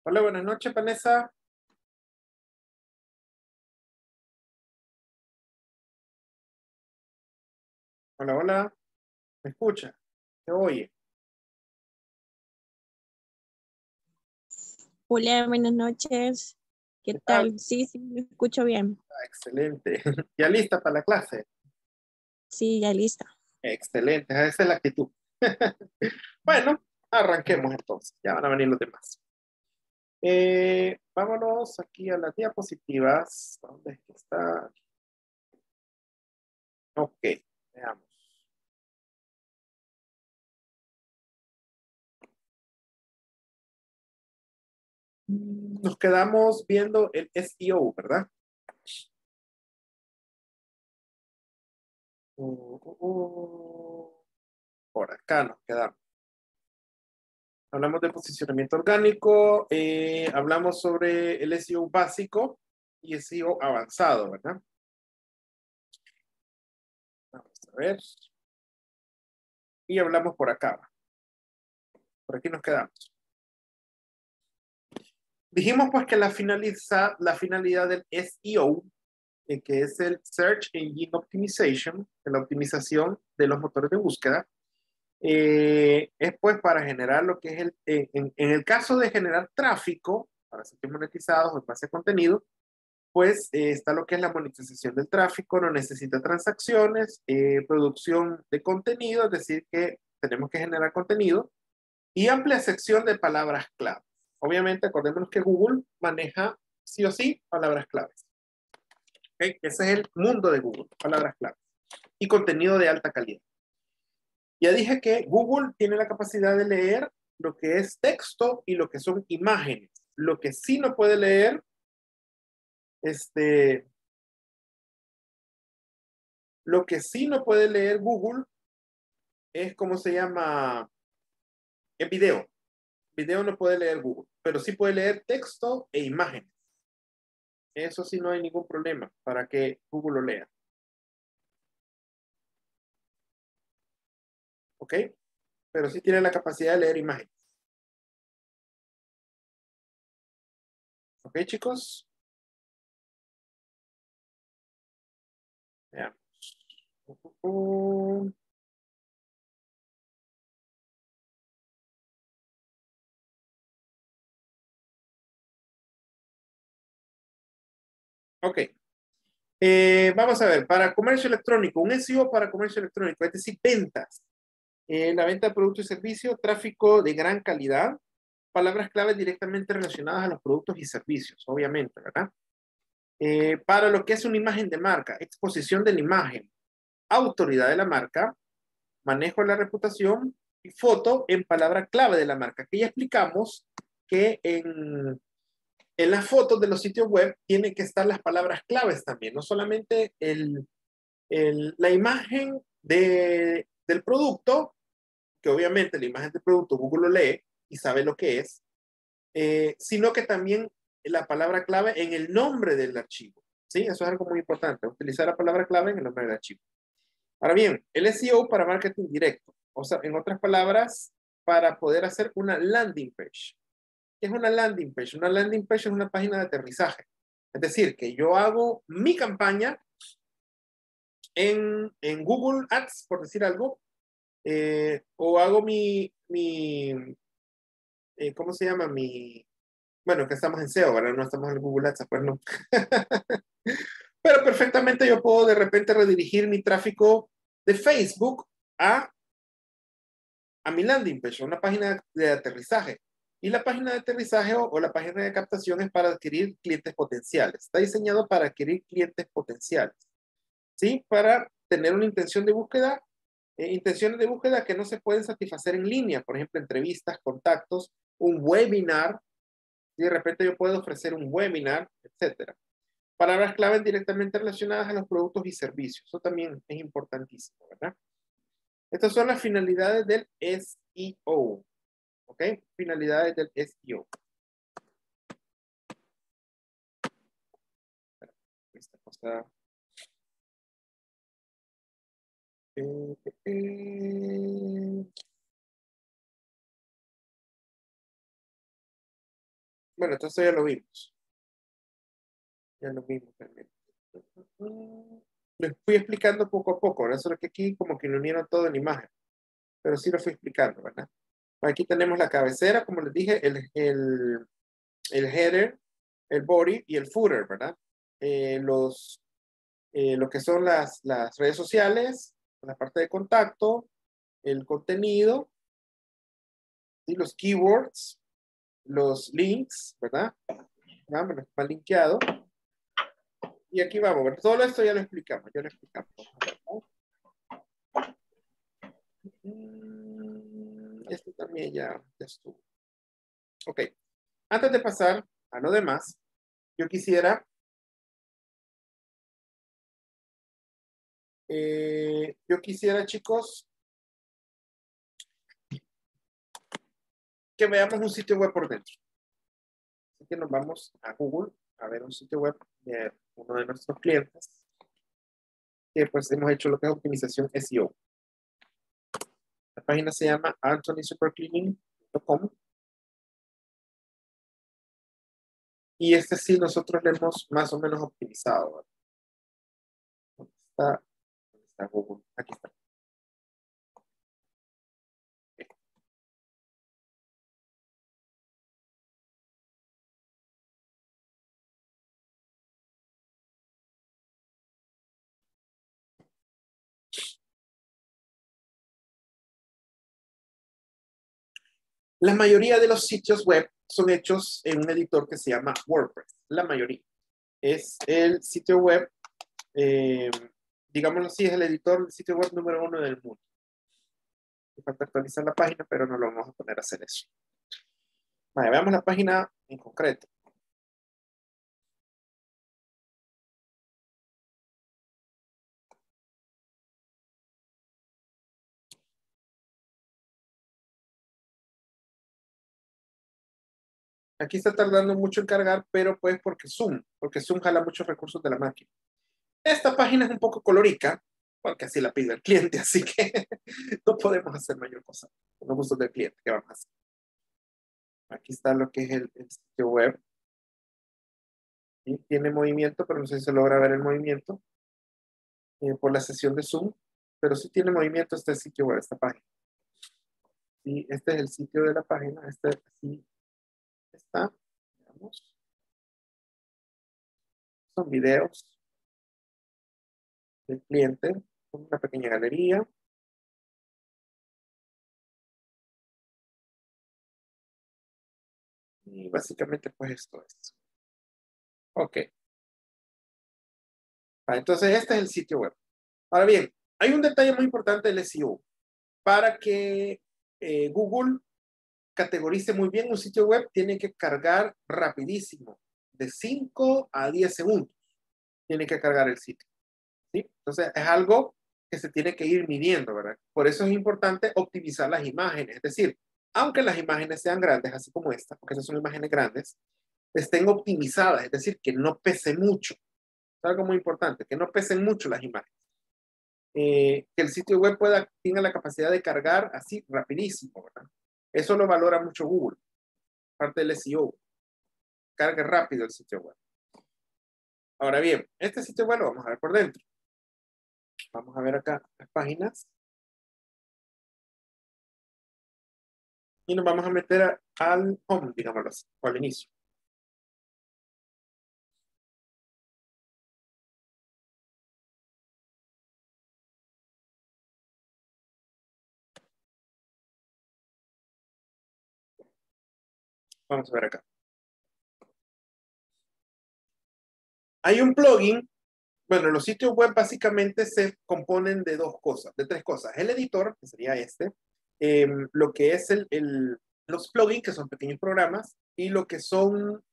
Hola, buenas noches, Vanessa. Hola, hola. ¿Me escucha? ¿Se oye? Hola, buenas noches. ¿Qué ¿Qué tal? tal? Sí, sí, me escucho bien. Ah, excelente. ¿Ya lista para la clase? Sí, ya lista. Excelente, esa es la actitud. Bueno, arranquemos entonces. Ya van a venir los demás. Vámonos aquí a las diapositivas. ¿Dónde es que está? Ok, veamos. Nos quedamos viendo el SEO, ¿verdad? Por acá nos quedamos. Hablamos de posicionamiento orgánico, hablamos sobre el SEO básico y SEO avanzado, ¿verdad? Vamos a ver. Y hablamos por acá. Por aquí nos quedamos. Dijimos pues que la finalidad del SEO, que es el Search Engine Optimization, la optimización de los motores de búsqueda, es pues para generar lo que es en el caso de generar tráfico para sitios monetizados o en base a contenido, pues está lo que es la monetización del tráfico, no necesita transacciones, producción de contenido, es decir, que tenemos que generar contenido y amplia sección de palabras clave. Obviamente, acordémonos que Google maneja sí o sí palabras claves. ¿Okay? Ese es el mundo de Google, palabras claves y contenido de alta calidad. Ya dije que Google tiene la capacidad de leer lo que es texto y lo que son imágenes. Lo que sí no puede leer, este, lo que sí no puede leer Google es como se llama en video. Video no puede leer Google, pero sí puede leer texto e imágenes. Eso sí no hay ningún problema para que Google lo lea. ¿Ok? Pero sí tiene la capacidad de leer imágenes. ¿Ok, chicos? Veamos. Ok. Vamos a ver, para comercio electrónico, un SEO para comercio electrónico, es decir, ventas. La venta de productos y servicios, tráfico de gran calidad, palabras clave directamente relacionadas a los productos y servicios, obviamente, ¿verdad? Para lo que es una imagen de marca, exposición de la imagen, autoridad de la marca, manejo de la reputación y foto en palabra clave de la marca, que ya explicamos que en las fotos de los sitios web tienen que estar las palabras claves también, no solamente la imagen del producto, que obviamente la imagen del producto Google lo lee y sabe lo que es, sino que también la palabra clave en el nombre del archivo. ¿Sí? Eso es algo muy importante, utilizar la palabra clave en el nombre del archivo. Ahora bien, el SEO para marketing directo, o sea, en otras palabras, para poder hacer una landing page. ¿Qué es una landing page? Una landing page es una página de aterrizaje. Es decir, que yo hago mi campaña en Google Ads, por decir algo, o hago ¿cómo se llama? Bueno, que estamos en SEO, ¿verdad? No estamos en Google Ads, pues no. Pero perfectamente yo puedo de repente redirigir mi tráfico de Facebook a, a mi landing page, a una página de aterrizaje. Y la página de aterrizaje o la página de captación es para adquirir clientes potenciales. Está diseñado para adquirir clientes potenciales, ¿sí? Para tener una intención de búsqueda, intenciones de búsqueda que no se pueden satisfacer en línea, por ejemplo, entrevistas, contactos, un webinar, y de repente yo puedo ofrecer un webinar, etcétera. Palabras claves directamente relacionadas a los productos y servicios. Eso también es importantísimo, ¿verdad? Estas son las finalidades del SEO. ¿Ok? Finalidades del SEO. Esta cosa. Eh, eh, Bueno, entonces ya lo vimos. Ya lo vimos también. Les fui explicando poco a poco, ¿verdad? Solo que aquí como que lo unieron todo en imagen, pero sí lo fui explicando, ¿verdad? Aquí tenemos la cabecera, como les dije, el header, el body y el footer, ¿verdad? Lo que son las redes sociales, la parte de contacto, el contenido, y los keywords, los links, ¿verdad? Vamos, está linkeado. Y aquí vamos, ¿verdad? Todo esto ya lo explicamos, ya lo explicamos. Esto también ya estuvo. Ok, antes de pasar a lo demás, yo quisiera chicos, que veamos un sitio web por dentro. Así que nos vamos a Google a ver un sitio web de uno de nuestros clientes, que pues hemos hecho lo que es optimización SEO. La página se llama anthonysupercleaning.com y este sí nosotros le hemos más o menos optimizado, ¿verdad? ¿Dónde está Google? Aquí está. La mayoría de los sitios web son hechos en un editor que se llama WordPress. La mayoría. Es el sitio web, digámoslo así, es el editor del sitio web número 1 del mundo. Me falta actualizar la página, pero no lo vamos a poner a hacer eso. Vale, veamos la página en concreto. Aquí está tardando mucho en cargar, pero pues porque Zoom jala muchos recursos de la máquina. Esta página es un poco colorica, porque así la pide el cliente, así que no podemos hacer mayor cosa con los gustos del cliente. ¿Qué vamos a hacer? Aquí está lo que es el sitio web. ¿Sí? Tiene movimiento, pero no sé si se logra ver el movimiento por la sesión de Zoom, pero sí tiene movimiento este sitio web, esta página. Sí, este es el sitio de la página, este así está, veamos. Son videos del cliente, con una pequeña galería. Y básicamente pues esto es. Ok. Entonces este es el sitio web. Ahora bien, hay un detalle muy importante del SEO. Para que Google categorice muy bien un sitio web, tiene que cargar rapidísimo, de 5 a 10 segundos. Tiene que cargar el sitio. ¿Sí? Entonces es algo que se tiene que ir midiendo, ¿verdad? Por eso es importante optimizar las imágenes. Es decir, aunque las imágenes sean grandes, así como esta, porque esas son imágenes grandes, estén optimizadas, es decir, que no pese mucho. Es algo muy importante, que no pesen mucho las imágenes. Que el sitio web tenga la capacidad de cargar así rapidísimo, ¿verdad? Eso lo valora mucho Google, parte del SEO. Cargue rápido el sitio web. Ahora bien, este sitio web lo vamos a ver por dentro. Vamos a ver acá las páginas. Y nos vamos a meter al home, digámoslo así, o al inicio. Vamos a ver acá. Hay un plugin. Bueno, los sitios web básicamente se componen de dos cosas, de tres cosas. El editor, que sería este, lo que es los plugins, que son pequeños programas, y lo que son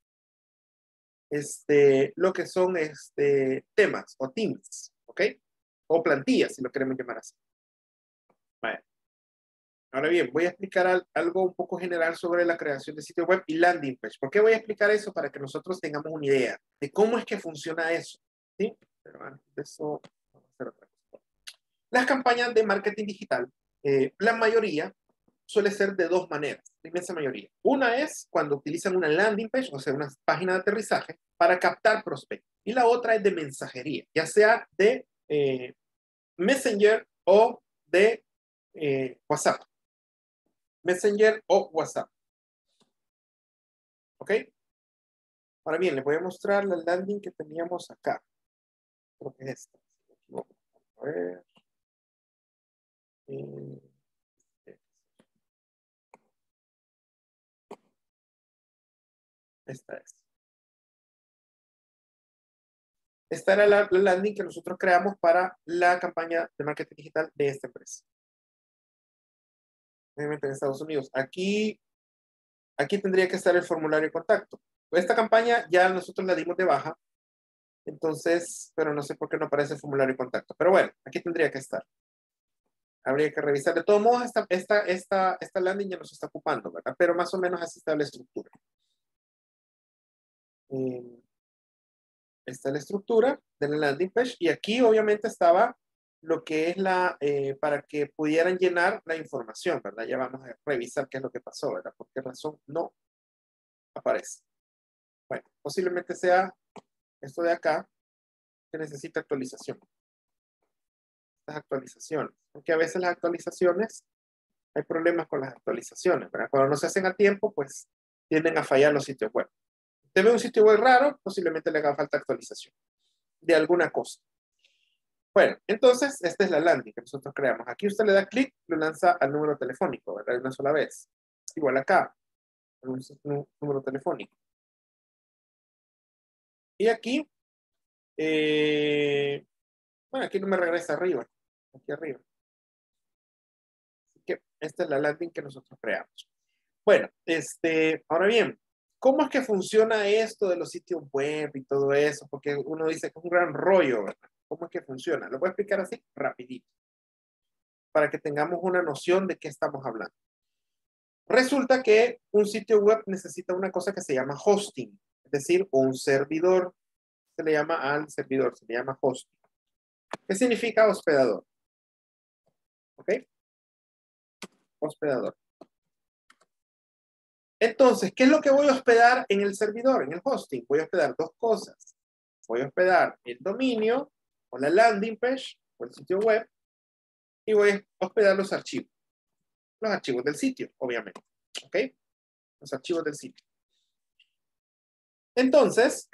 temas o themes, ¿ok? O plantillas, si lo queremos llamar así. Vale. Ahora bien, voy a explicar algo un poco general sobre la creación de sitio web y landing page. ¿Por qué voy a explicar eso? Para que nosotros tengamos una idea de cómo es que funciona eso, ¿sí? Pero antes de eso, vamos a hacer otra cosa. Las campañas de marketing digital, la mayoría suele ser de dos maneras, la inmensa mayoría. Una es cuando utilizan una landing page, o sea, una página de aterrizaje, para captar prospectos. Y la otra es de mensajería, ya sea de Messenger o de WhatsApp. Messenger o WhatsApp. ¿Ok? Ahora bien, les voy a mostrar la landing que teníamos acá. Creo que es esta. Si no me equivoco. A ver. Esta es. Esta era la landing que nosotros creamos para la campaña de marketing digital de esta empresa. Obviamente en Estados Unidos. Aquí tendría que estar el formulario de contacto. Esta campaña ya nosotros la dimos de baja. Entonces, pero no sé por qué no aparece el formulario de contacto. Pero bueno, aquí tendría que estar. Habría que revisar. De todos modos, esta landing ya nos está ocupando, ¿verdad? Pero más o menos así está la estructura. Esta es la estructura de la landing page. Y aquí obviamente estaba lo que es para que pudieran llenar la información, ¿verdad? Ya vamos a revisar qué es lo que pasó, ¿verdad? ¿Por qué razón no aparece? Bueno, posiblemente sea esto de acá que necesita actualización. Las actualizaciones. Porque a veces las actualizaciones, hay problemas con las actualizaciones, ¿verdad? Cuando no se hacen a tiempo, pues tienden a fallar los sitios web. Usted ve un sitio web raro, posiblemente le haga falta actualización de alguna cosa. Bueno, entonces, esta es la landing que nosotros creamos. Aquí usted le da clic, lo lanza al número telefónico, ¿verdad? De una sola vez. Igual acá, un número telefónico. Y aquí, bueno, aquí no me regresa arriba, aquí arriba. Así que esta es la landing que nosotros creamos. Bueno, ahora bien, ¿cómo es que funciona esto de los sitios web y todo eso? Porque uno dice que es un gran rollo, ¿verdad? ¿Cómo es que funciona? Lo voy a explicar así, rapidito, para que tengamos una noción de qué estamos hablando. Resulta que un sitio web necesita una cosa que se llama hosting, es decir, un servidor. Se le llama al servidor, se le llama hosting. ¿Qué significa hospedador? ¿Ok? Hospedador. Entonces, ¿qué es lo que voy a hospedar en el servidor, en el hosting? Voy a hospedar dos cosas. Voy a hospedar el dominio o la landing page o el sitio web y voy a hospedar los archivos. Los archivos del sitio, obviamente. ¿Ok? Los archivos del sitio. Entonces,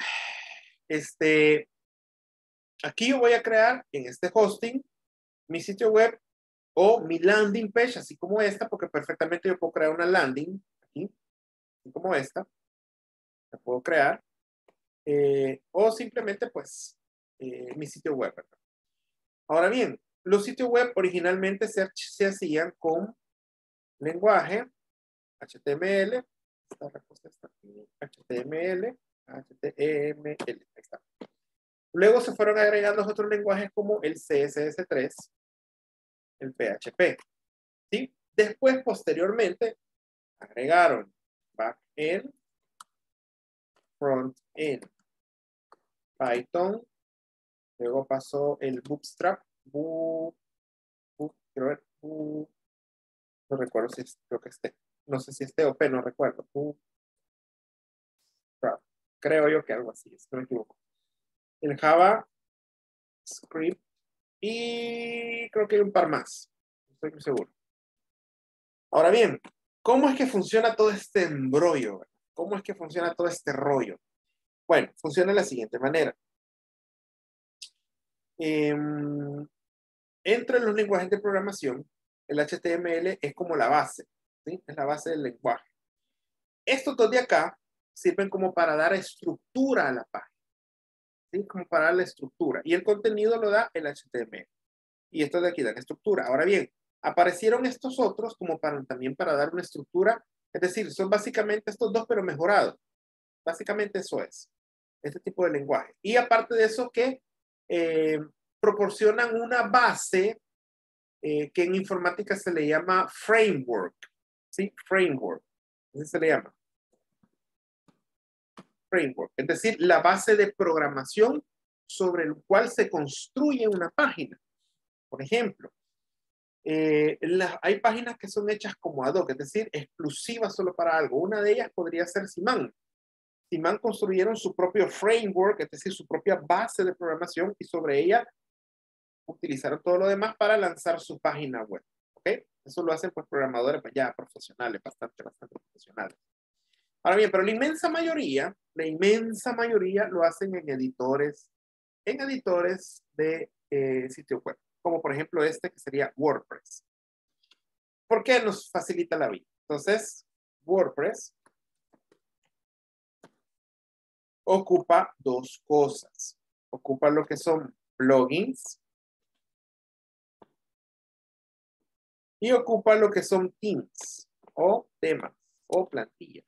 aquí yo voy a crear en este hosting mi sitio web o mi landing page, así como esta, porque perfectamente yo puedo crear una landing aquí, así como esta. La puedo crear. O simplemente, pues, mi sitio web, ¿verdad? Ahora bien, los sitios web originalmente se hacían con lenguaje HTML. Esta respuesta está aquí. HTML. HTML. Ahí está. Luego se fueron agregando otros lenguajes como el CSS3, el PHP. ¿Sí? Después, posteriormente, agregaron backend, frontend, Python. Luego pasó el Bootstrap. No recuerdo si creo que no sé si o P, no recuerdo. Bootstrap. Creo yo que algo así, si no me equivoco. El JavaScript y creo que hay un par más. No estoy muy seguro. Ahora bien, ¿cómo es que funciona todo este embrollo? ¿Cómo es que funciona todo este rollo? Bueno, funciona de la siguiente manera. Entre los lenguajes de programación, el HTML es como la base, ¿sí? Es la base del lenguaje. Estos dos de acá sirven como para dar estructura a la página, ¿sí? Como para darle estructura. Y el contenido lo da el HTML. Y estos de aquí dan estructura. Ahora bien, aparecieron estos otros como también para dar una estructura. Es decir, son básicamente estos dos, pero mejorados. Básicamente eso es. Este tipo de lenguaje. Y aparte de eso que proporcionan una base que en informática se le llama framework. ¿Sí? Framework. Así se le llama. Framework. Es decir, la base de programación sobre el cual se construye una página. Por ejemplo, Hay páginas que son hechas como ad hoc, es decir, exclusivas solo para algo. Una de ellas podría ser Siman. Siman construyeron su propio framework, es decir, su propia base de programación y sobre ella utilizaron todo lo demás para lanzar su página web. ¿Ok? Eso lo hacen pues programadores pues, ya profesionales, bastante profesionales. Ahora bien, pero la inmensa mayoría lo hacen en editores de sitio web, como por ejemplo este que sería WordPress. ¿Por qué nos facilita la vida? Entonces, WordPress ocupa dos cosas. Ocupa lo que son plugins y ocupa lo que son themes o temas o plantillas.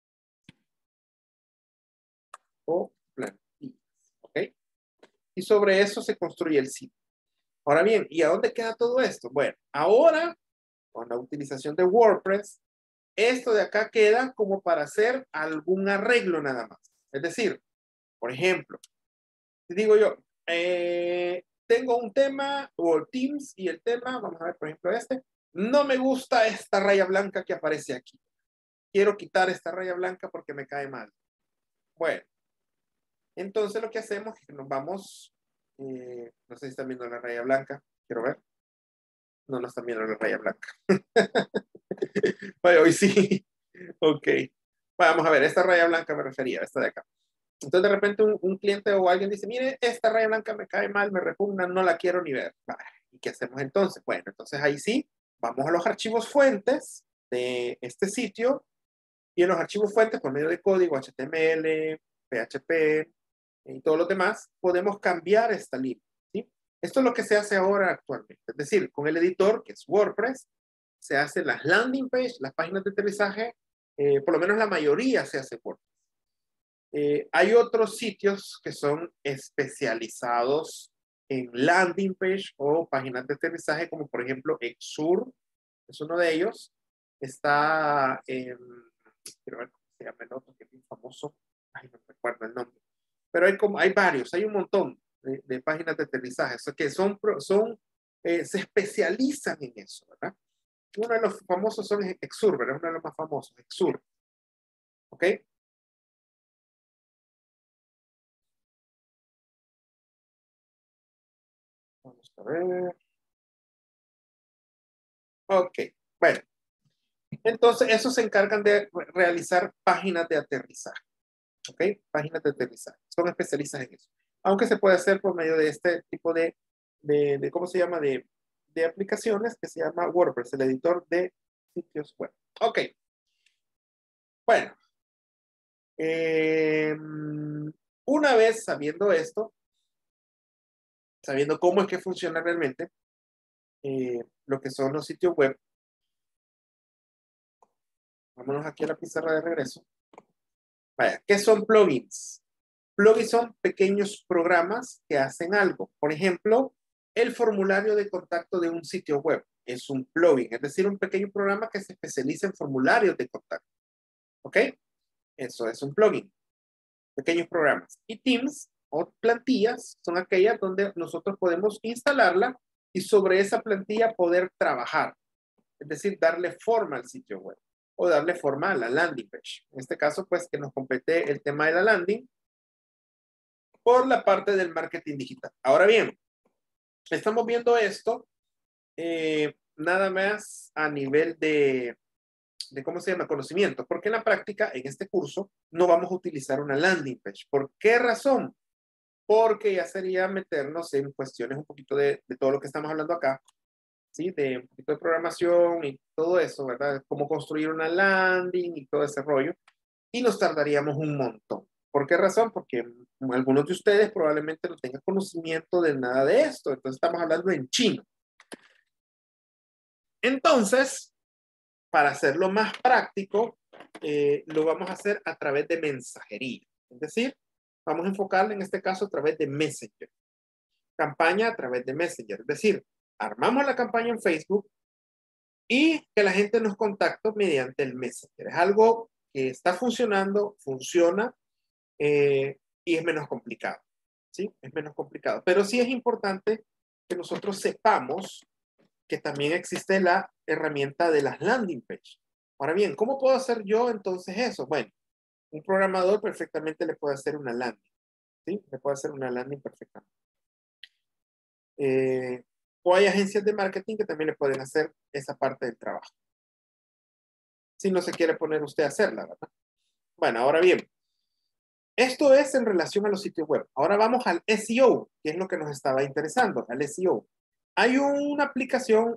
¿Ok? Y sobre eso se construye el sitio. Ahora bien, ¿y a dónde queda todo esto? Bueno, ahora, con la utilización de WordPress, esto de acá queda como para hacer algún arreglo nada más. Es decir, por ejemplo, si digo yo, tengo un tema o Teams y el tema, vamos a ver por ejemplo no me gusta esta raya blanca que aparece aquí. Quiero quitar esta raya blanca porque me cae mal. Bueno, entonces lo que hacemos es que nos vamos, no sé si están viendo la raya blanca, quiero ver. No están viendo la raya blanca. Bueno, hoy sí. Ok. Vamos a ver, esta raya blanca me refería, esta de acá. Entonces de repente un cliente o alguien dice, mire, esta raya blanca me cae mal, me repugna, no la quiero ni ver. ¿Y qué hacemos entonces? Bueno, entonces ahí sí, vamos a los archivos fuentes de este sitio y en los archivos fuentes por medio de código HTML, PHP y todos los demás, podemos cambiar esta línea. ¿Sí? Esto es lo que se hace ahora actualmente. Es decir, con el editor, que es WordPress, se hacen las landing page, las páginas de aterrizaje, por lo menos la mayoría se hace WordPress. Hay otros sitios que son especializados en landing page o páginas de aterrizaje, como por ejemplo Exur, es uno de ellos. Está, quiero ver cómo se llama el otro, que es muy famoso. Ay, no recuerdo el nombre. Pero hay varios, hay un montón de páginas de aterrizaje, que se especializan en eso, ¿verdad? Uno de los famosos son Exur, ¿verdad? Uno de los más famosos, Exur. ¿Ok? Vamos a ver. Ok, bueno. Entonces, esos se encargan de realizar páginas de aterrizaje. ¿Ok? Páginas de aterrizaje. Son especialistas en eso. Aunque se puede hacer por medio de este tipo de ¿cómo se llama? De aplicaciones que se llama WordPress, el editor de sitios web. Ok. Bueno. Una vez sabiendo esto, sabiendo cómo es que funciona realmente, lo que son los sitios web, vámonos aquí a la pizarra de regreso. Vaya, ¿qué son plugins? Plugins son pequeños programas que hacen algo. Por ejemplo, el formulario de contacto de un sitio web es un plugin, es decir, un pequeño programa que se especializa en formularios de contacto. ¿Ok? Eso es un plugin. Pequeños programas. Y themes o plantillas son aquellas donde nosotros podemos instalarla y sobre esa plantilla poder trabajar. Es decir, darle forma al sitio web o darle forma a la landing page. En este caso, pues que nos complete el tema de la landing por la parte del marketing digital. Ahora bien, estamos viendo esto nada más a nivel ¿cómo se llama? Conocimiento, porque en la práctica, en este curso, no vamos a utilizar una landing page. ¿Por qué razón? Porque ya sería meternos en cuestiones un poquito de todo lo que estamos hablando acá, ¿sí? De un poquito de programación y todo eso, ¿verdad? Cómo construir una landing y todo ese rollo. Y nos tardaríamos un montón. ¿Por qué razón? Porque algunos de ustedes probablemente no tengan conocimiento de nada de esto. Entonces estamos hablando en chino. Entonces, para hacerlo más práctico, lo vamos a hacer a través de mensajería. Es decir, vamos a enfocarlo en este caso a través de Messenger. Campaña a través de Messenger. Es decir, armamos la campaña en Facebook y que la gente nos contacte mediante el Messenger. Es algo que está funcionando, funciona y es menos complicado. ¿Sí? Es menos complicado. Pero sí es importante que nosotros sepamos que también existe la herramienta de las landing page. Ahora bien, ¿cómo puedo hacer yo entonces eso? Bueno, un programador perfectamente le puede hacer una landing, ¿sí? Le puede hacer una landing perfectamente. O hay agencias de marketing que también le pueden hacer esa parte del trabajo. Si no se quiere poner usted a hacerla, ¿verdad? Bueno, ahora bien, esto es en relación a los sitios web. Ahora vamos al SEO, que es lo que nos estaba interesando, al SEO. Hay una aplicación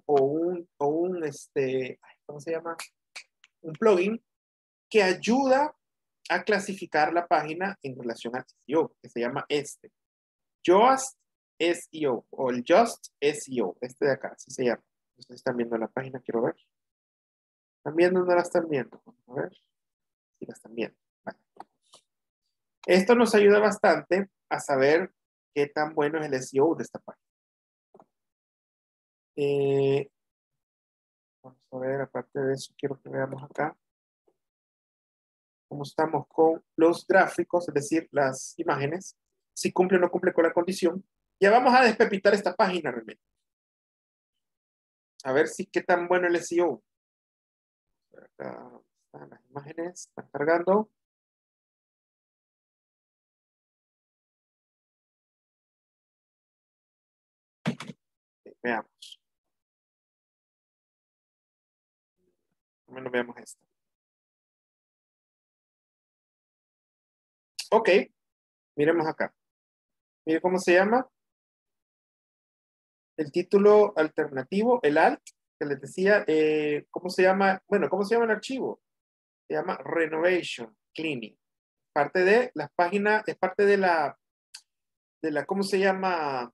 ¿cómo se llama? Un plugin que ayuda a clasificar la página en relación al SEO, que se llama Yoast SEO o el Just SEO, este de acá, así se llama. Ustedes están viendo la página, quiero ver. ¿Están viendo o no la están viendo? A ver si la están viendo. Vale. Esto nos ayuda bastante a saber qué tan bueno es el SEO de esta página. Vamos a ver, aparte de eso, quiero que veamos acá cómo estamos con los gráficos, es decir, las imágenes, si cumple o no cumple con la condición. Ya vamos a despepitar esta página realmente. A ver si qué tan bueno el SEO. Acá están las imágenes, están cargando. Veamos. Al menos veamos esta. Ok, miremos acá. Mire cómo se llama. El título alternativo, el alt, que les decía, ¿cómo se llama? Bueno, ¿cómo se llama el archivo? Se llama Renovation Cleaning. Parte de las páginas, es parte de la, ¿cómo se llama?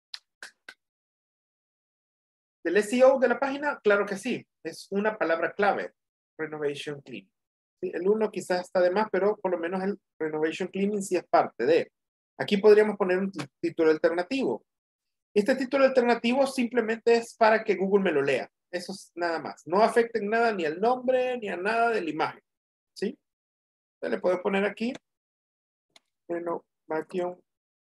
¿Del SEO de la página? Claro que sí. Es una palabra clave. Renovation Cleaning. Sí, el uno quizás está de más, pero por lo menos el Renovation Cleaning sí es parte de. Aquí podríamos poner un título alternativo. Este título alternativo simplemente es para que Google me lo lea. Eso es nada más. No afecta en nada ni al nombre ni a nada de la imagen. ¿Sí? Entonces le puedo poner aquí Renovation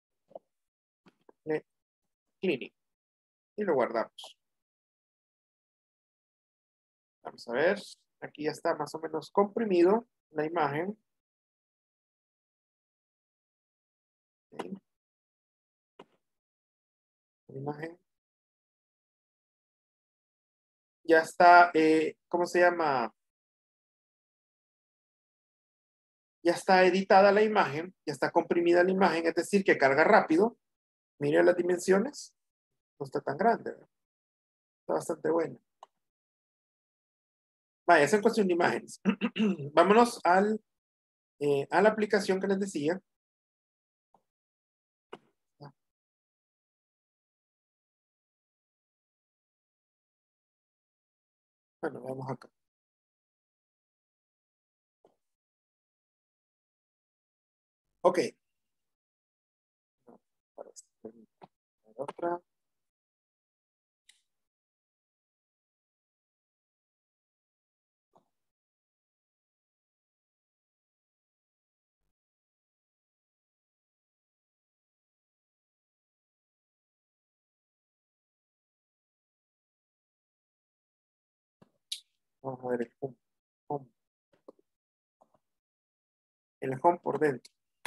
Cleaning. Y lo guardamos. Vamos a ver. Aquí ya está más o menos comprimido la imagen. Okay. La imagen. Ya está, ¿cómo se llama? Ya está editada la imagen, ya está comprimida la imagen, es decir, que carga rápido. Miren las dimensiones. No está tan grande, ¿verdad? Está bastante buena. Vaya, esa es cuestión de imágenes. Vámonos a la aplicación que les decía. Bueno, vamos acá. Ok. No, parece. Otra. Vamos a ver el home. Home. El home por dentro.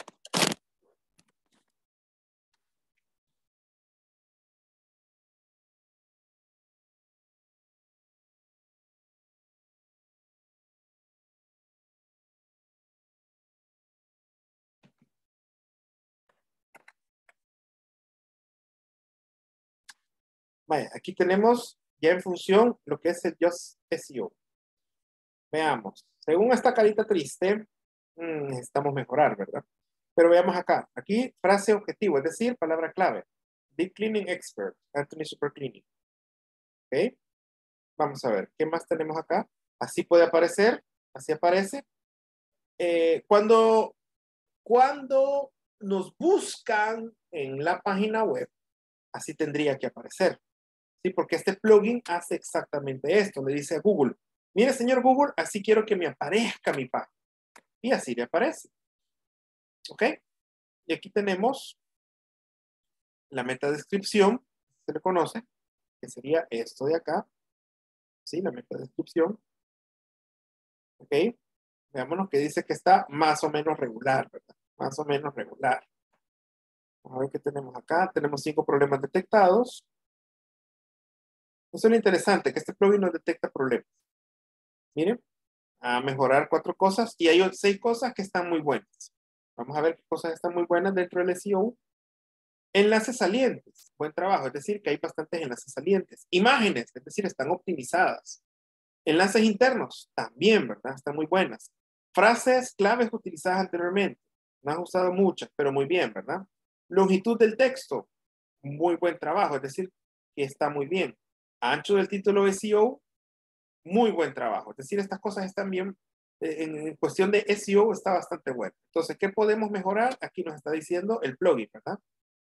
Vaya, aquí tenemos ya en función lo que es el Just SEO. Veamos. Según esta carita triste, necesitamos mejorar, ¿verdad? Pero veamos acá. Aquí, frase objetivo, es decir, palabra clave. Deep Cleaning Expert, Anthony Super Cleaning. ¿Ok? Vamos a ver, ¿qué más tenemos acá? Así puede aparecer, así aparece. Cuando nos buscan en la página web, así tendría que aparecer. ¿Sí? Porque este plugin hace exactamente esto. Le dice a Google, mire, señor Google, así quiero que me aparezca mi página. Y así le aparece. ¿Ok? Y aquí tenemos la metadescripción, se le conoce. que sería esto de acá, ¿sí? La metadescripción. Ok, veámonos que dice que está más o menos regular, ¿verdad? Más o menos regular. Vamos a ver qué tenemos acá. Tenemos 5 problemas detectados. Eso es lo interesante, que este plugin no detecta problemas. Miren, a mejorar 4 cosas y hay 6 cosas que están muy buenas. Vamos a ver qué cosas están muy buenas dentro del SEO. Enlaces salientes, buen trabajo, es decir, que hay bastantes enlaces salientes. Imágenes, es decir, están optimizadas. Enlaces internos, también, ¿verdad? Están muy buenas. Frases claves utilizadas anteriormente. No han usado muchas, pero muy bien, ¿verdad? Longitud del texto, muy buen trabajo, es decir, que está muy bien. Ancho del título SEO, muy buen trabajo. Es decir, estas cosas están bien. En cuestión de SEO está bastante bueno. Entonces, ¿qué podemos mejorar? Aquí nos está diciendo el plugin, ¿verdad?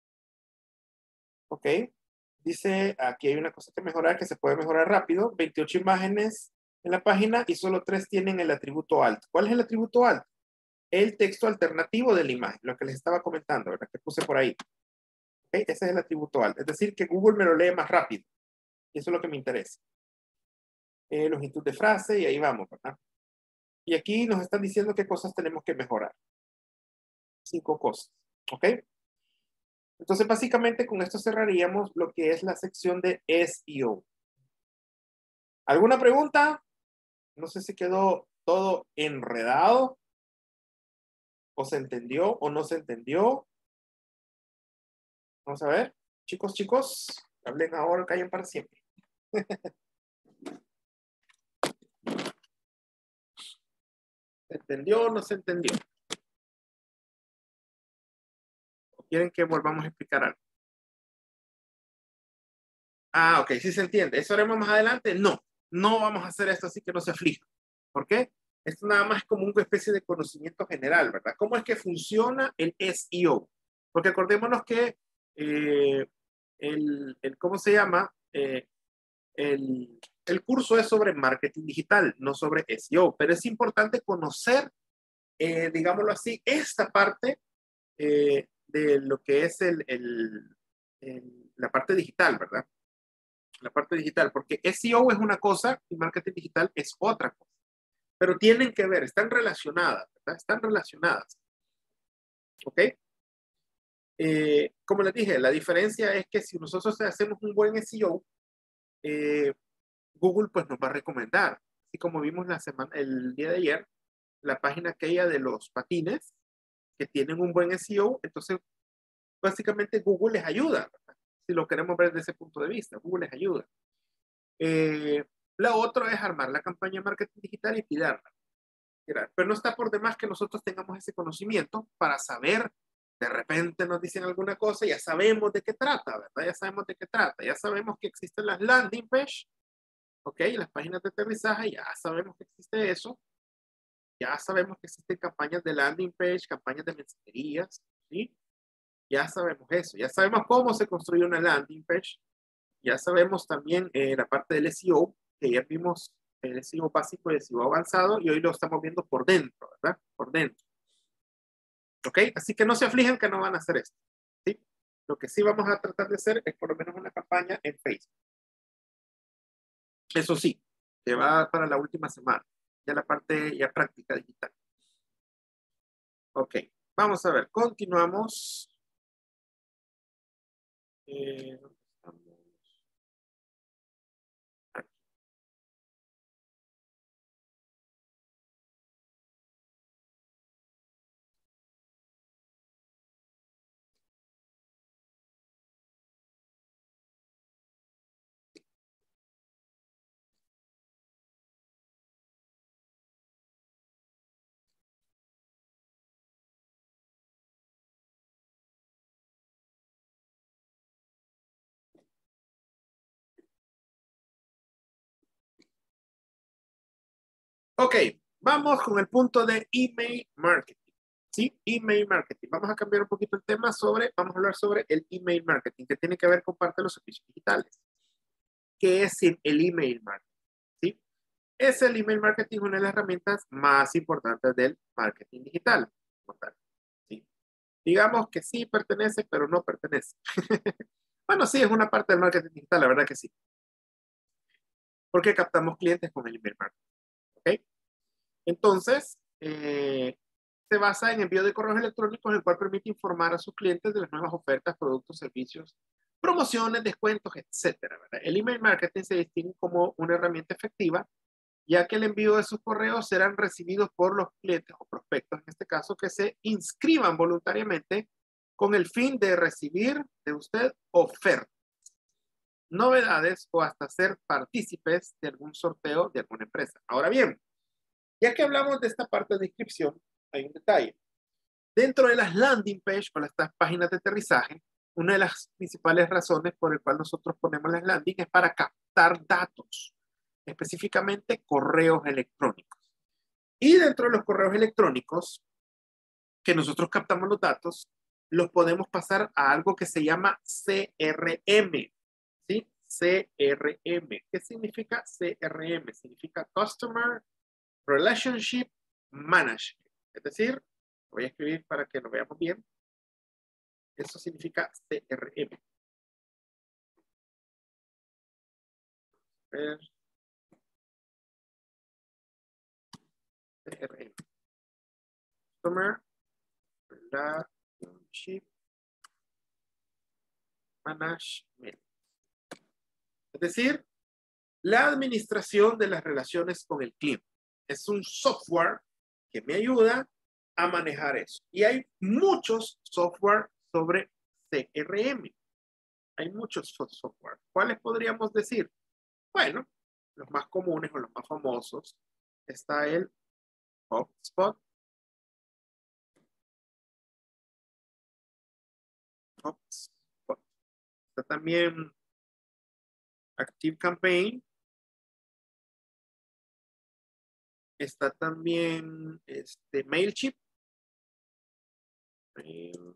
Ok. Dice, aquí hay una cosa que mejorar, que se puede mejorar rápido. 28 imágenes en la página y solo 3 tienen el atributo alt. ¿Cuál es el atributo alt? El texto alternativo de la imagen, lo que les estaba comentando, ¿verdad? Que puse por ahí. ¿Okay? Ese es el atributo alt. Es decir, que Google me lo lee más rápido. Y eso es lo que me interesa. Longitud de frase y ahí vamos, ¿verdad? Y aquí nos están diciendo qué cosas tenemos que mejorar. 5 cosas. ¿Ok? Entonces, básicamente con esto cerraríamos lo que es la sección de SEO. ¿Alguna pregunta? No sé si quedó todo enredado, o se entendió o no se entendió. Vamos a ver. Chicos, hablen ahora, callen para siempre. ¿Se entendió o no se entendió? ¿O quieren que volvamos a explicar algo? Ah, ok, sí se entiende. ¿Eso haremos más adelante? No, no vamos a hacer esto, así que no se aflijan. ¿Por qué? Esto nada más es como una especie de conocimiento general, ¿verdad? ¿Cómo es que funciona el SEO? Porque acordémonos que ¿cómo se llama? El curso es sobre marketing digital, no sobre SEO, pero es importante conocer, digámoslo así, esta parte de lo que es la parte digital, ¿verdad? La parte digital, porque SEO es una cosa y marketing digital es otra cosa, pero tienen que ver, están relacionadas, ¿verdad? Están relacionadas, ¿ok? Como les dije, la diferencia es que si nosotros hacemos un buen SEO, Google pues nos va a recomendar. Así como vimos el día de ayer, la página aquella de los patines, que tienen un buen SEO, entonces básicamente Google les ayuda, ¿verdad? Si lo queremos ver desde ese punto de vista, Google les ayuda. La otra es armar la campaña de marketing digital y tirarla. Pero no está por demás que nosotros tengamos ese conocimiento para saber, de repente nos dicen alguna cosa, ya sabemos de qué trata, ¿verdad? Ya sabemos de qué trata, ya sabemos que existen las landing page, ¿ok? Las páginas de aterrizaje, ya sabemos que existe eso, ya sabemos que existen campañas de landing page, campañas de mensajerías, ¿sí? Ya sabemos eso, ya sabemos cómo se construye una landing page, ya sabemos también la parte del SEO, que ya vimos el SEO básico y el SEO avanzado, y hoy lo estamos viendo por dentro, ¿verdad? Por dentro. ¿Ok? Así que no se aflijan que no van a hacer esto, ¿sí? Lo que sí vamos a tratar de hacer es por lo menos una campaña en Facebook. Eso sí, que va para la última semana, ya la parte ya práctica digital. Ok, vamos a ver, continuamos. ¿Dónde estamos? Ok, vamos con el punto de email marketing. ¿Sí? Email marketing. Vamos a cambiar un poquito el tema vamos a hablar sobre el email marketing, que tiene que ver con parte de los servicios digitales. ¿Qué es el email marketing? ¿Sí? El email marketing una de las herramientas más importantes del marketing digital. ¿Sí? Digamos que sí pertenece, pero no pertenece. Bueno, sí, es una parte del marketing digital, la verdad que sí. Porque captamos clientes con el email marketing. ¿Ok? Entonces, se basa en envío de correos electrónicos, el cual permite informar a sus clientes de las nuevas ofertas, productos, servicios, promociones, descuentos, etcétera, ¿verdad? El email marketing se distingue como una herramienta efectiva, ya que el envío de sus correos serán recibidos por los clientes o prospectos, en este caso, que se inscriban voluntariamente con el fin de recibir de usted ofertas, novedades o hasta ser partícipes de algún sorteo de alguna empresa. Ahora bien, ya que hablamos de esta parte de inscripción, hay un detalle. Dentro de las landing page o estas páginas de aterrizaje, una de las principales razones por el cual nosotros ponemos las landing es para captar datos, específicamente correos electrónicos. Y dentro de los correos electrónicos que nosotros captamos los datos, los podemos pasar a algo que se llama CRM. ¿Sí? CRM. ¿Qué significa CRM? Significa Customer Relationship Management. Es decir, voy a escribir para que lo veamos bien. Eso significa CRM. CRM. Customer Relationship Management. Es decir, la administración de las relaciones con el cliente. Es un software que me ayuda a manejar eso. Y hay muchos software sobre CRM. Hay muchos software. ¿Cuáles podríamos decir? Bueno, los más comunes o los más famosos está el HubSpot. HubSpot. Está también ActiveCampaign. Está también Mailchimp. Mail,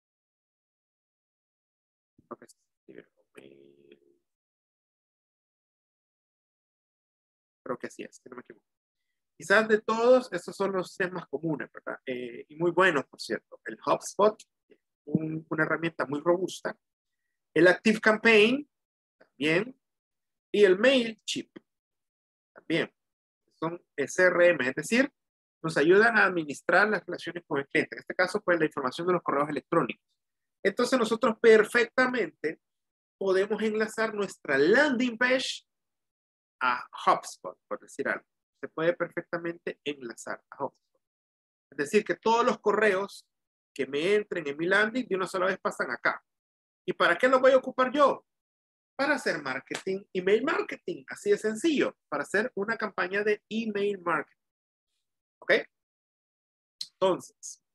creo que así es, si no me equivoco. Quizás de todos, estos son los más comunes, ¿verdad? Y muy buenos, por cierto. El HubSpot, una herramienta muy robusta. El ActiveCampaign, también. Y el Mailchimp, también. Son CRM, es decir, nos ayudan a administrar las relaciones con el cliente. En este caso, pues la información de los correos electrónicos. Entonces, nosotros perfectamente podemos enlazar nuestra landing page a HubSpot, por decir algo. Se puede perfectamente enlazar a HubSpot. Es decir, que todos los correos que me entren en mi landing de una sola vez pasan acá. ¿Y para qué los voy a ocupar yo? Para hacer marketing, email marketing, así de sencillo, para hacer una campaña de email marketing. ¿Ok? Entonces,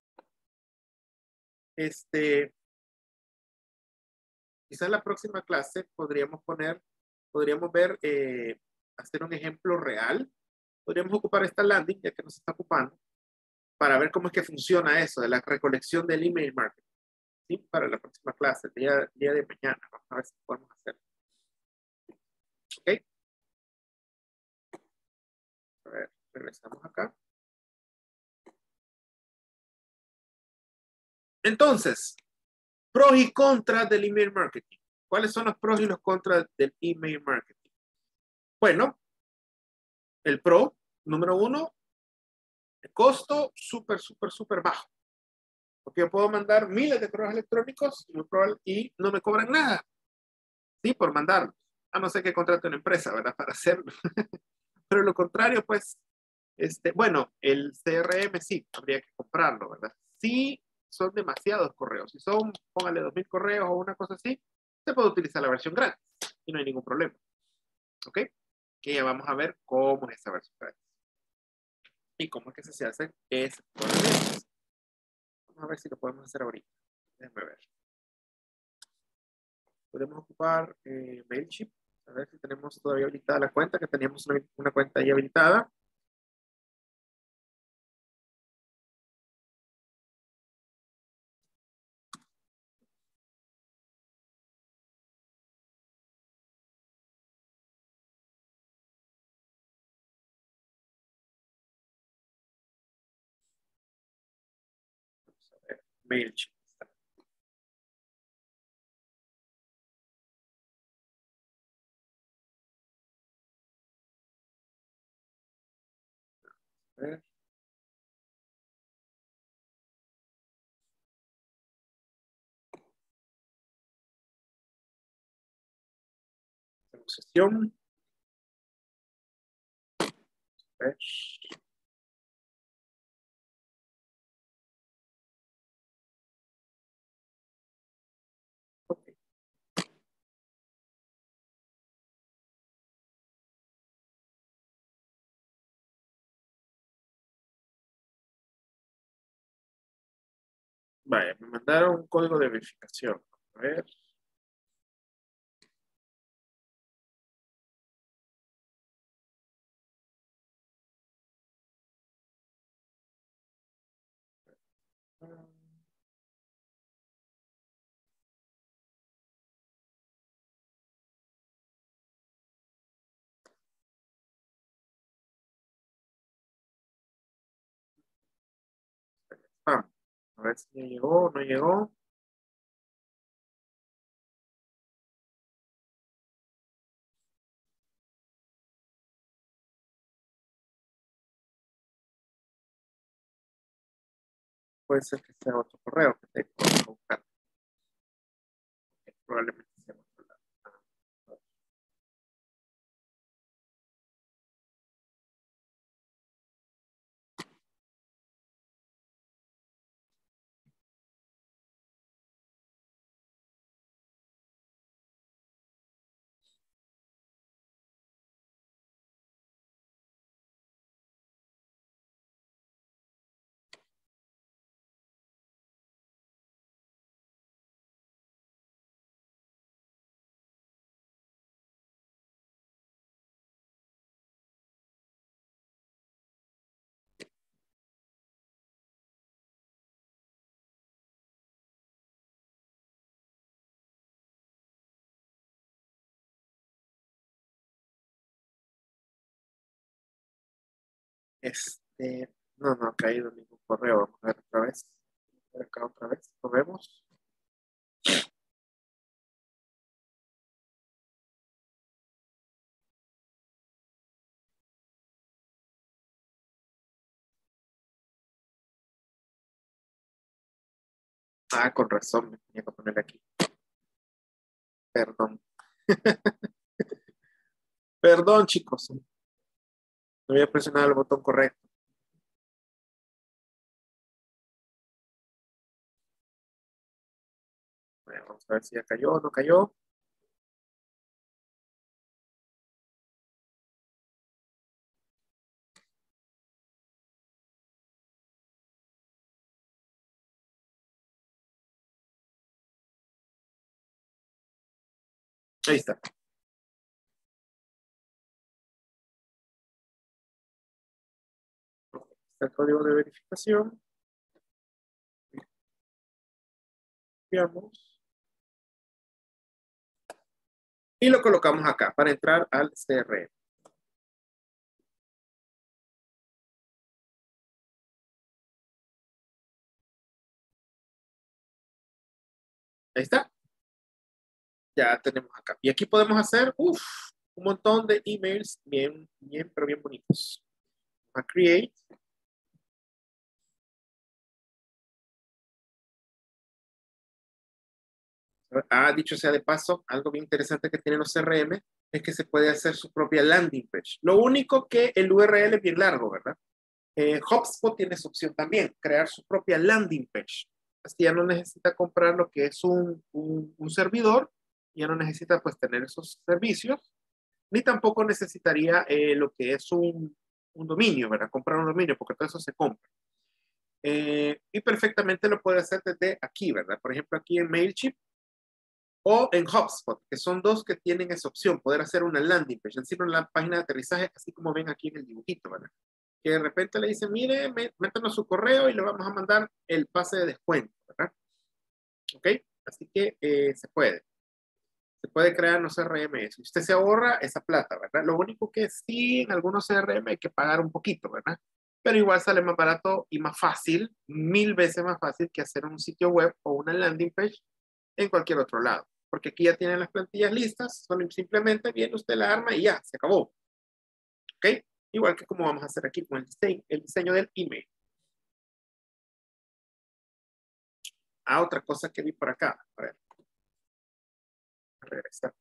quizás la próxima clase podríamos ver, hacer un ejemplo real. Podríamos ocupar esta landing, ya que nos está ocupando, para ver cómo es que funciona eso de la recolección del email marketing. ¿Sí? Para la próxima clase, el día de mañana. Vamos a ver si podemos hacer. ¿Ok? A ver, regresamos acá. Entonces, pros y contras del email marketing. ¿Cuáles son los pros y los contras del email marketing? Bueno, el pro, número uno, el costo súper bajo. Porque yo puedo mandar miles de correos electrónicos y no me cobran nada. Sí, por mandarlos. A no ser que contrate una empresa, ¿verdad? Para hacerlo. Pero lo contrario, pues, bueno, el CRM sí, habría que comprarlo, ¿verdad? Sí, son demasiados correos. Si son, póngale 2000 correos o una cosa así, se puede utilizar la versión gratis y no hay ningún problema. ¿Ok? Que ya vamos a ver cómo es esa versión gratis. Y cómo es que se hacen ese tipo de eventos. Vamos a ver si lo podemos hacer ahorita. Déjenme ver. Podemos ocupar Mailchimp. A ver si tenemos todavía habilitada la cuenta, que teníamos una cuenta ahí habilitada. Vamos a ver. Mailchimp. ver. Sesión. A ver. Ok. Vaya, me mandaron un código de verificación. A ver. Ah, a ver si ya llegó o no llegó. Puede ser que sea otro correo que tengo que buscar. Probablemente sea otro lado. No ha caído ningún correo. Vamos a ver otra vez. A ver acá otra vez. Lo vemos. Ah, con razón, me tenía que poner aquí. Perdón. Perdón, chicos. No había presionado el botón correcto. Bueno, vamos a ver si ya cayó o no cayó. Ahí está. Está el código de verificación. Veamos. Y lo colocamos acá para entrar al CRM. Ahí está. Ya tenemos acá. Y aquí podemos hacer un montón de emails bien, pero bien bonitos. A create. Ah, dicho sea de paso, algo bien interesante que tienen los CRM es que se puede hacer su propia landing page. Lo único que el URL es bien largo, ¿verdad? HubSpot tiene esa opción también, crear su propia landing page. Así ya no necesita comprar lo que es un servidor, ya no necesita pues tener esos servicios, ni tampoco necesitaría lo que es un dominio, ¿verdad? Comprar un dominio, porque todo eso se compra. Y perfectamente lo puede hacer desde aquí, ¿verdad? Por ejemplo, aquí en Mailchimp o en HubSpot, que son dos que tienen esa opción, poder hacer una landing page, es decir, una página de aterrizaje, así como ven aquí en el dibujito, ¿verdad? Que de repente le dicen, mire, métanos su correo y le vamos a mandar el pase de descuento, ¿verdad? ¿Ok? Así que se puede. Se puede crear en los CRM eso. Usted se ahorra esa plata, ¿verdad? Lo único que sí, en algunos CRM hay que pagar un poquito, ¿verdad? Pero igual sale más barato y más fácil, 1000 veces más fácil que hacer un sitio web o una landing page en cualquier otro lado. Porque aquí ya tienen las plantillas listas, simplemente viene usted la arma y ya, se acabó. ¿Ok? Igual que como vamos a hacer aquí con el diseño del email. Otra cosa que vi por acá. A ver. Regresamos.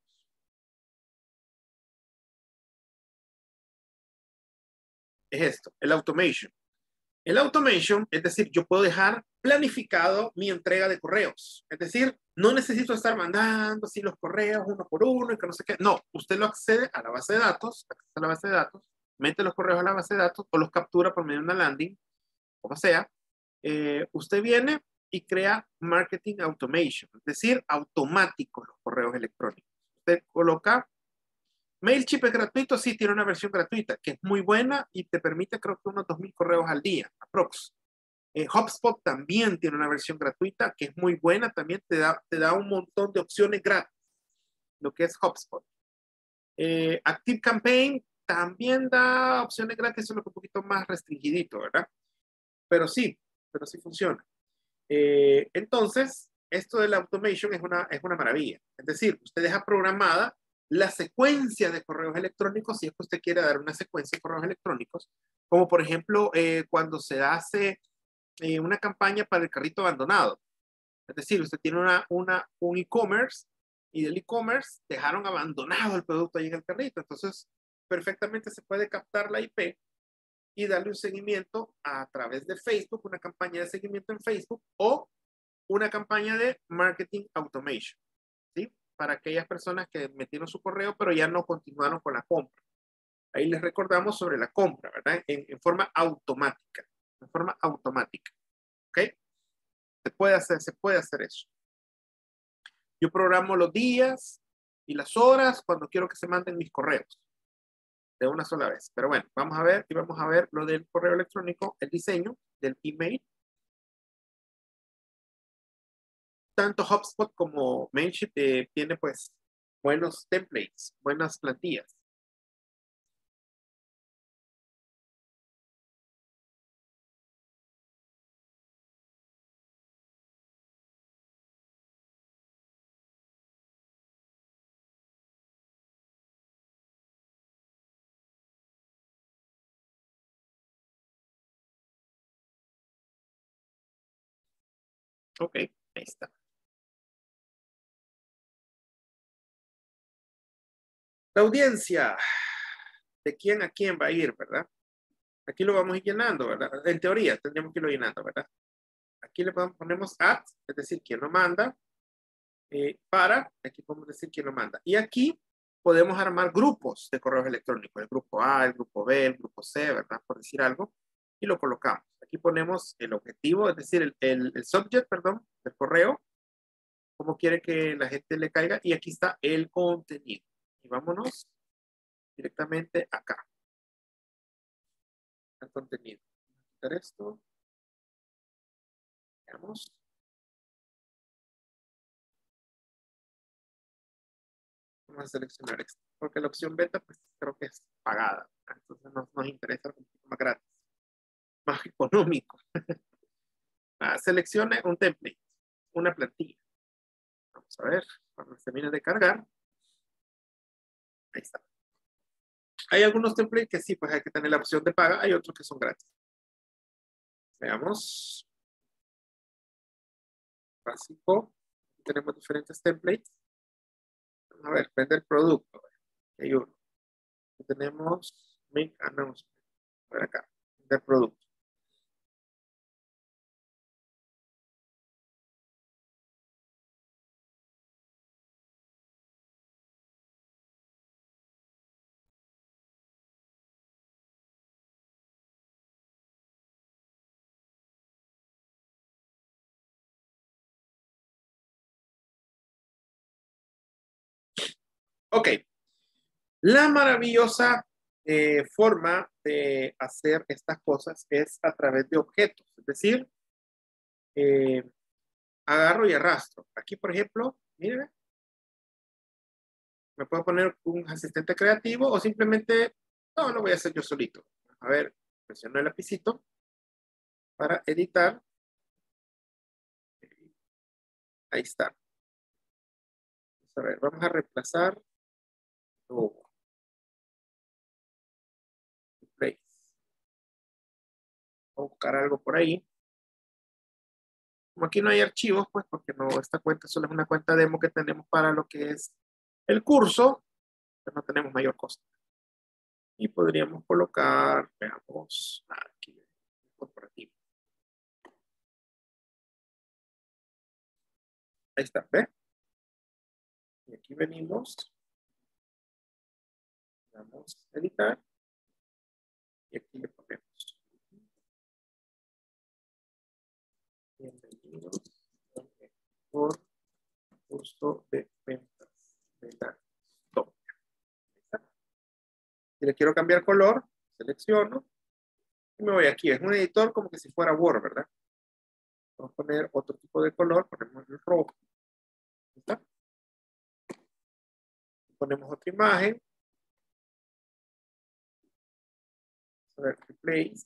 Es esto, el automation. El automation, es decir, yo puedo dejar planificado mi entrega de correos. Es decir, no necesito estar mandando así los correos uno por uno y que no sé qué. No, usted lo accede a la base de datos, mete los correos a la base de datos o los captura por medio de una landing, como sea. Usted viene y crea marketing automation, es decir, automáticos los correos electrónicos. Usted coloca MailChimp es gratuito, sí, tiene una versión gratuita que es muy buena y te permite creo que unos 2000 correos al día, aprox. HubSpot también tiene una versión gratuita que es muy buena, también te da un montón de opciones gratis, lo que es HubSpot. ActiveCampaign también da opciones gratis, solo que un poquito más restringidito, ¿verdad? Pero sí funciona. Entonces, esto de la automation es una maravilla. Es decir, usted deja programada la secuencia de correos electrónicos si es que usted quiere dar una secuencia de correos electrónicos, como por ejemplo cuando se hace una campaña para el carrito abandonado. Es decir, usted tiene un e-commerce y del e-commerce dejaron abandonado el producto ahí en el carrito. Entonces, perfectamente se puede captar la IP y darle un seguimiento a través de Facebook, una campaña de seguimiento en Facebook o una campaña de marketing automation, ¿sí? Para aquellas personas que metieron su correo pero ya no continuaron con la compra. Ahí les recordamos sobre la compra, ¿verdad? En forma automática, ¿ok? Se puede hacer eso. Yo programo los días y las horas cuando quiero que se manden mis correos de una sola vez. Pero bueno, vamos a ver lo del correo electrónico, el diseño del email. Tanto HubSpot como Mailchimp tiene pues buenos templates, buenas plantillas. Ok, ahí está. La audiencia, ¿de quién a quién va a ir, verdad? Aquí lo vamos a ir llenando, ¿verdad? En teoría tendríamos que irlo llenando, ¿verdad? Aquí le ponemos at, es decir, quién lo manda, aquí podemos decir quién lo manda. Y aquí podemos armar grupos de correos electrónicos, el grupo A, el grupo B, el grupo C, ¿verdad? Por decir algo, y lo colocamos. Aquí ponemos el objetivo, es decir, el subject, perdón, del correo, cómo quiere que la gente le caiga, y aquí está el contenido. Y vámonos directamente acá, al contenido. Vamos a quitar esto. Veamos. Vamos a seleccionar esto, porque la opción beta, pues creo que es pagada. Entonces nos interesa un poquito más gratis, más económico. Seleccione un template, una plantilla. Vamos a ver, cuando se termine de cargar. Ahí está. Hay algunos templates que sí, pues hay que tener la opción de paga, hay otros que son gratis. Veamos. Básico. Tenemos diferentes templates. Vamos a ver, vender producto. Hay uno. Tenemos make announcement. A ver acá, vender producto. Ok. La maravillosa forma de hacer estas cosas es a través de objetos. Es decir, eh, agarro y arrastro. Aquí, por ejemplo, miren, me puedo poner un asistente creativo o simplemente, no, lo voy a hacer yo solito. A ver, presiono el lapicito para editar. Ahí está. A ver, vamos a reemplazar logo. a buscar algo por ahí. Como aquí no hay archivos, pues porque no, esta cuenta solo es una cuenta demo que tenemos para lo que es el curso, pues no tenemos mayor costo. Y podríamos colocar, veamos, aquí, corporativo. Ahí está, ¿ve? Y aquí venimos, vamos a editar, y aquí le ponemos. Bienvenidos por curso de ventas de la Top. Si le quiero cambiar color, selecciono y me voy aquí. Es un editor como que si fuera Word, ¿verdad? Vamos a poner otro tipo de color, ponemos el rojo. ¿Está? Ponemos otra imagen. A ver, replace.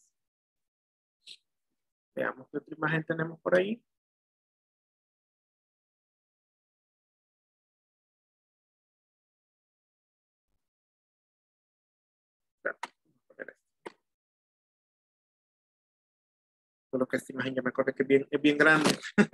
Veamos qué otra imagen tenemos por ahí. Vamos a poner esta. Solo que esta imagen ya me acordé que es bien grande.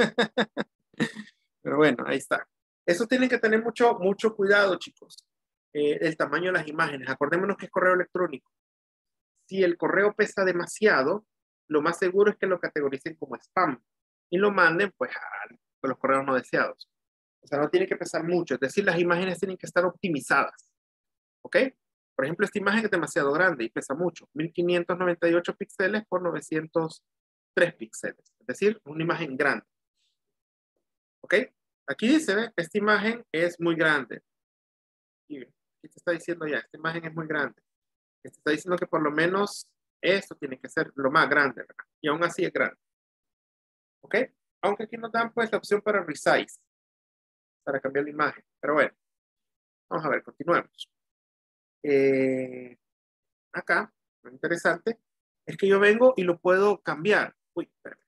Pero bueno, ahí está. Eso tienen que tener mucho cuidado, chicos. El tamaño de las imágenes. Acordémonos que es correo electrónico. Si el correo pesa demasiado, lo más seguro es que lo categoricen como spam y lo manden pues a los correos no deseados. O sea, no tiene que pesar mucho. Es decir, las imágenes tienen que estar optimizadas. ¿Ok? Por ejemplo, esta imagen es demasiado grande y pesa mucho. 1598 píxeles por 903 píxeles. Es decir, una imagen grande. ¿Ok? Aquí dice, ¿ve? Esta imagen es muy grande. Y aquí te está diciendo ya, esta imagen es muy grande. Te está diciendo que por lo menos esto tiene que ser lo más grande, ¿verdad? Y aún así es grande. ¿Ok? Aunque aquí nos dan pues la opción para resize, para cambiar la imagen. Pero bueno, vamos a ver, continuemos. Acá, lo interesante es que yo vengo y lo puedo cambiar. Uy, espérame.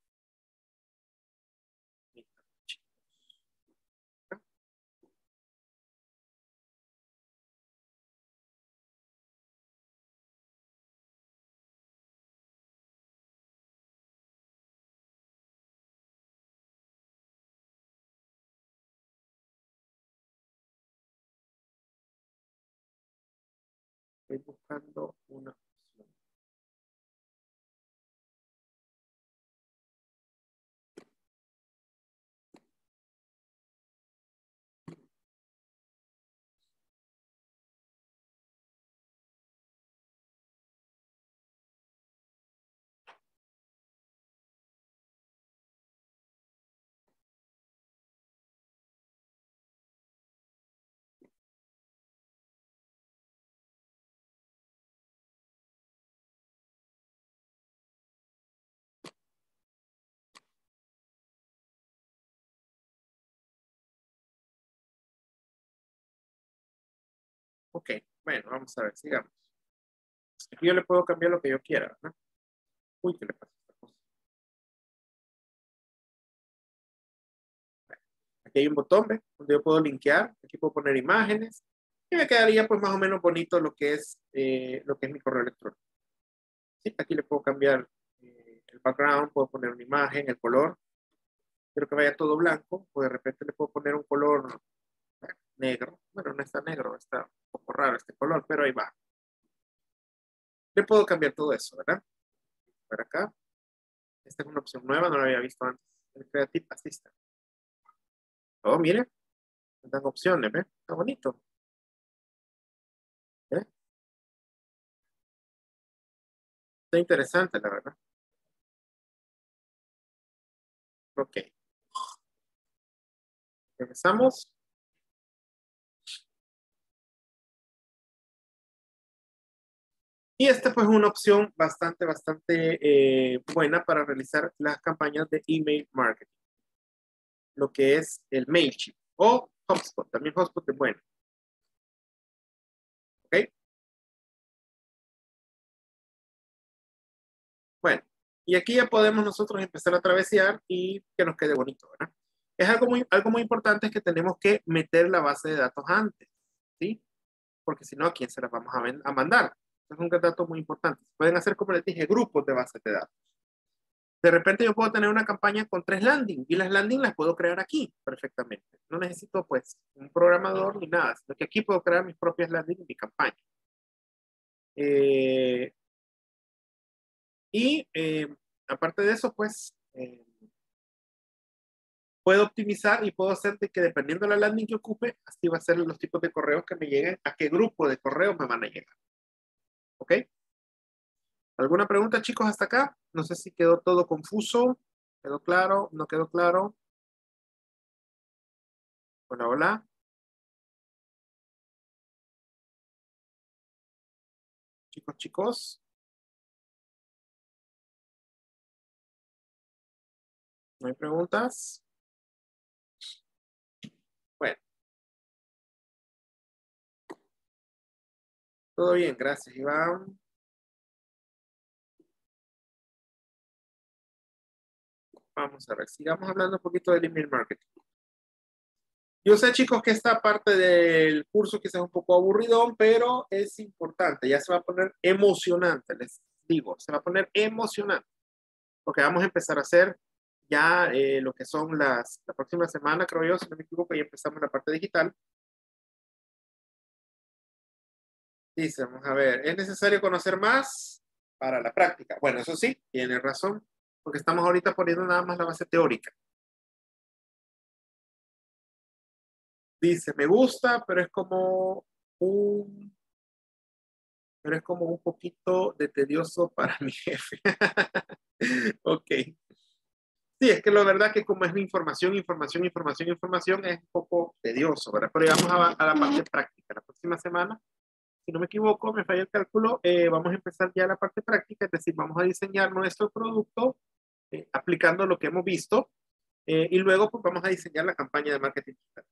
Estoy buscando una opción. Ok, bueno, vamos a ver, sigamos. Aquí yo le puedo cambiar lo que yo quiera, ¿verdad? Uy, ¿qué le pasa a esta cosa? Aquí hay un botón, ¿ves? Donde yo puedo linkear. Aquí puedo poner imágenes. Y me quedaría pues más o menos bonito lo que es mi correo electrónico. ¿Sí? Aquí le puedo cambiar el background, puedo poner una imagen, el color. Quiero que vaya todo blanco, o de repente le puedo poner un color negro. Bueno, no está negro, está un poco raro este color, pero ahí va. Le puedo cambiar todo eso, ¿verdad? Por acá. Esta es una opción nueva, no la había visto antes. El Creative Assistant. Oh, mire, me dan opciones, ¿ves? Está bonito. ¿Ves? Está interesante, la verdad. Ok. Regresamos. Y esta pues es una opción bastante buena para realizar las campañas de email marketing. Lo que es el MailChimp o HubSpot. También HubSpot es bueno. ¿Ok? Bueno, y aquí ya podemos nosotros empezar a travesear y que nos quede bonito, ¿verdad? Es algo muy importante es que tenemos que meter la base de datos antes, ¿sí? Porque si no, ¿a quién se las vamos a mandar? Es un dato muy importante. Pueden hacer, como les dije, grupos de bases de datos. De repente yo puedo tener una campaña con 3 landing y las landing las puedo crear aquí perfectamente. No necesito pues un programador ni nada, sino que aquí puedo crear mis propias landing en mi campaña. Aparte de eso, pues puedo optimizar y puedo hacer de que dependiendo de la landing que ocupe, así va a ser los tipos de correos que me lleguen, a qué grupo de correos me van a llegar. ¿Ok? ¿Alguna pregunta, chicos, hasta acá? No sé si quedó todo confuso. ¿Quedó claro? ¿No quedó claro? Hola, hola. Chicos, chicos. ¿No hay preguntas? Bueno, todo bien, gracias, Iván. Vamos a ver, sigamos hablando un poquito del email marketing. Yo sé, chicos, que esta parte del curso quizás es un poco aburridón, pero es importante. Ya se va a poner emocionante, les digo, se va a poner emocionante. Porque vamos a empezar a hacer ya lo que son la próxima semana, creo yo, si no me equivoco, ya empezamos la parte digital. Dice, vamos a ver, ¿es necesario conocer más para la práctica? Bueno, eso sí, tiene razón, porque estamos ahorita poniendo nada más la base teórica. Dice, me gusta, un, pero es como un poquito de tedioso para mi jefe. Ok. Sí, es que la verdad que como es información, información, información, información, es un poco tedioso, ¿verdad? Pero ya vamos a la parte práctica. La próxima semana, si no me equivoco, me falla el cálculo, vamos a empezar ya la parte práctica, es decir, vamos a diseñar nuestro producto aplicando lo que hemos visto y luego pues vamos a diseñar la campaña de marketing digital.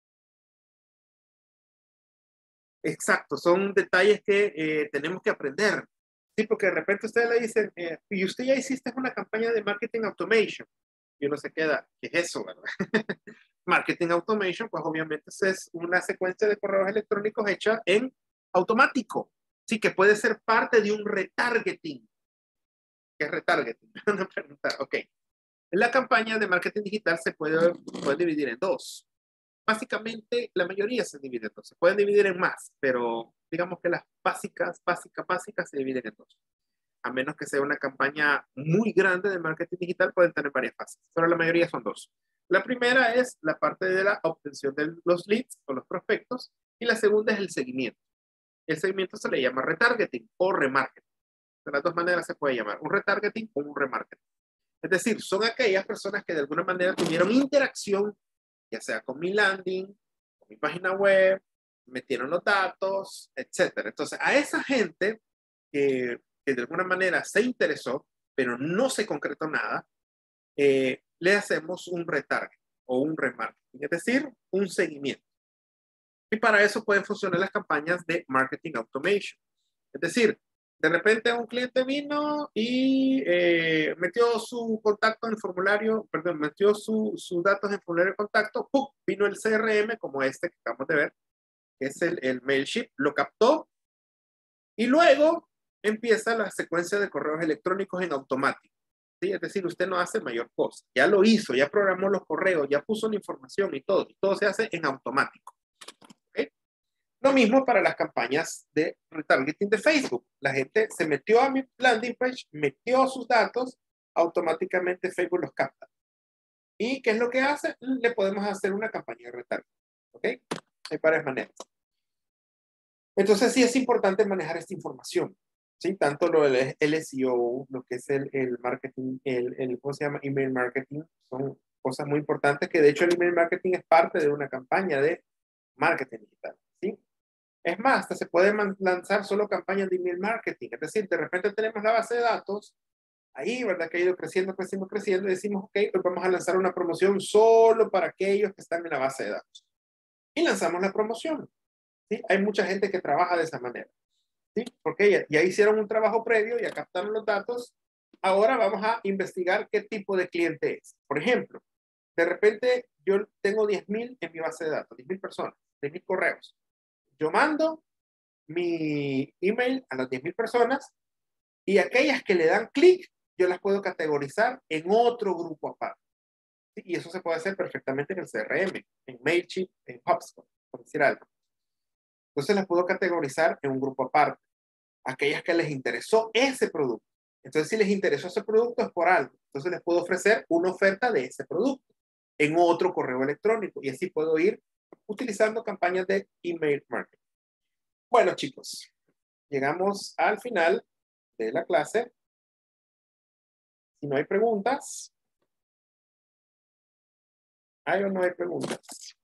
Exacto, son detalles que tenemos que aprender. Sí, porque de repente ustedes le dicen, y usted ya hiciste una campaña de marketing automation. Y uno se queda, ¿qué es eso, verdad? Marketing automation, pues obviamente es una secuencia de correos electrónicos hecha en automático. Sí, que puede ser parte de un retargeting. ¿Qué es retargeting? Una pregunta, ok. La campaña de marketing digital puede dividir en dos. Básicamente, la mayoría se divide en dos. Se pueden dividir en más, pero digamos que las básicas se dividen en dos. A menos que sea una campaña muy grande de marketing digital, pueden tener varias fases, pero la mayoría son dos. La primera es la parte de la obtención de los leads o los prospectos, y la segunda es el seguimiento. El seguimiento se le llama retargeting o remarketing. De las dos maneras se puede llamar, un retargeting o un remarketing. Es decir, son aquellas personas que de alguna manera tuvieron interacción, ya sea con mi landing, con mi página web, metieron los datos, etcétera. Entonces, a esa gente que de alguna manera se interesó, pero no se concretó nada, le hacemos un retarget o un remarketing, es decir, un seguimiento. Y para eso pueden funcionar las campañas de marketing automation. Es decir, de repente un cliente vino y metió su contacto en el formulario, perdón, metió sus datos en el formulario de contacto, ¡pum! Vino el CRM como este que acabamos de ver, que es el Mailchimp, lo captó y luego empieza la secuencia de correos electrónicos en automático. ¿Sí? Es decir, usted no hace mayor cosa. Ya lo hizo, ya programó los correos, ya puso la información y todo se hace en automático. ¿Okay? Lo mismo para las campañas de retargeting de Facebook. La gente se metió a mi landing page, metió sus datos, automáticamente Facebook los capta. ¿Y qué es lo que hace? Le podemos hacer una campaña de retargeting. ¿Ok? Hay varias maneras. Entonces sí es importante manejar esta información. ¿Sí? Tanto lo del SEO, lo que es el marketing, ¿cómo se llama? Email marketing, son cosas muy importantes que de hecho el email marketing es parte de una campaña de marketing digital. ¿Sí? Es más, hasta se pueden lanzar solo campañas de email marketing. Es decir, de repente tenemos la base de datos ahí, ¿verdad? Que ha ido creciendo, creciendo, creciendo y decimos, ok, pues vamos a lanzar una promoción solo para aquellos que están en la base de datos. Y lanzamos la promoción. ¿Sí? Hay mucha gente que trabaja de esa manera. ¿Sí? Porque ya hicieron un trabajo previo, ya captaron los datos. Ahora vamos a investigar qué tipo de cliente es. Por ejemplo, de repente yo tengo 10,000 en mi base de datos, 10,000 personas, 10,000 correos. Yo mando mi email a las 10,000 personas y aquellas que le dan clic, yo las puedo categorizar en otro grupo aparte. ¿Sí? Y eso se puede hacer perfectamente en el CRM, en MailChimp, en HubSpot, por decir algo. Entonces las puedo categorizar en un grupo aparte. Aquellas que les interesó ese producto. Entonces, si les interesó ese producto es por algo. Entonces les puedo ofrecer una oferta de ese producto en otro correo electrónico y así puedo ir utilizando campañas de email marketing. Bueno, chicos, llegamos al final de la clase. Si no hay preguntas, ¿hay o no hay preguntas?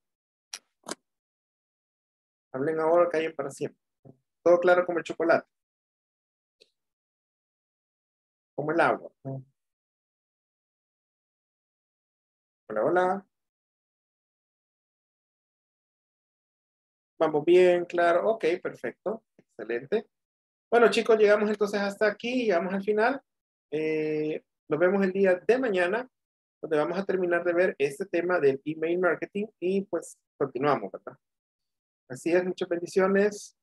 Hablen ahora, callen para siempre. Todo claro como el chocolate. Como el agua. Hola, hola. Vamos bien, claro. Ok, perfecto. Excelente. Bueno, chicos, llegamos entonces hasta aquí, llegamos al final. Nos vemos el día de mañana, donde vamos a terminar de ver este tema del email marketing y pues continuamos, ¿verdad? Así es, muchas bendiciones.